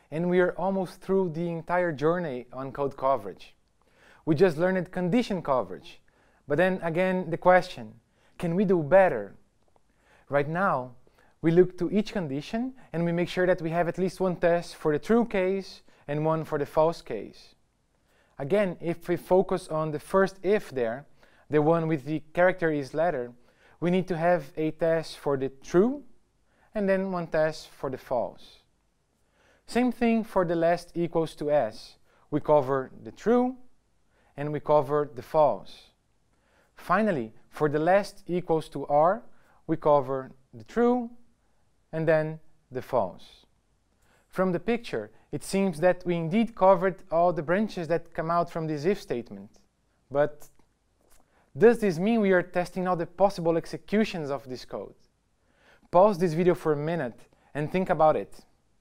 and we are almost through the entire journey on code coverage. We just learned condition coverage, but then again the question, can we do better? Right now, we look to each condition and we make sure that we have at least one test for the true case and one for the false case. Again, if we focus on the first if there, the one with the character is letter, we need to have a test for the true and then one test for the false. Same thing for the last equals to s. We cover the true and we cover the false. Finally, for the last equals to r, we cover the true and then the false. From the picture, it seems that we indeed covered all the branches that come out from this if statement. But does this mean we are testing all the possible executions of this code? Pause this video for a minute and think about it.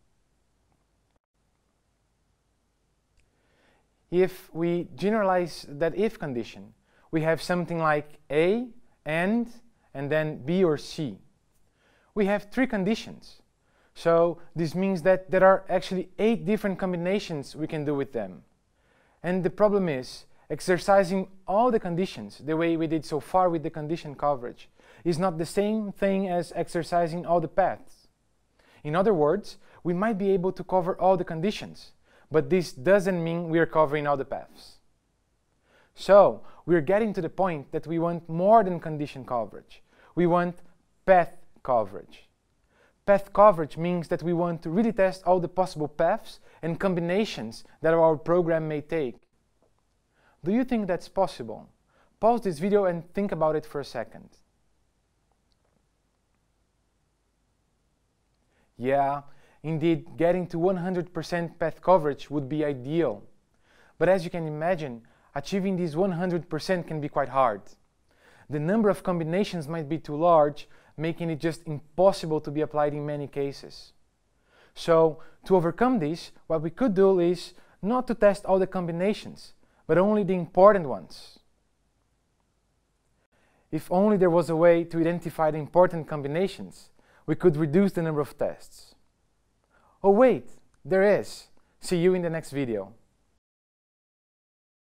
If we generalize that if condition, we have something like A, and then B or C. We have 3 conditions. So this means that there are actually 8 different combinations we can do with them. And the problem is, exercising all the conditions the way we did so far with the condition coverage is not the same thing as exercising all the paths. In other words, we might be able to cover all the conditions, but this doesn't mean we are covering all the paths. So we're getting to the point that we want more than condition coverage. We want path coverage. Path coverage means that we want to really test all the possible paths and combinations that our program may take. Do you think that's possible? Pause this video and think about it for a second. Yeah, indeed, getting to 100% path coverage would be ideal. But as you can imagine, achieving this 100% can be quite hard. The number of combinations might be too large, making it just impossible to be applied in many cases. So, to overcome this, what we could do is not to test all the combinations, but only the important ones. If only there was a way to identify the important combinations, we could reduce the number of tests. Oh wait, there is. See you in the next video.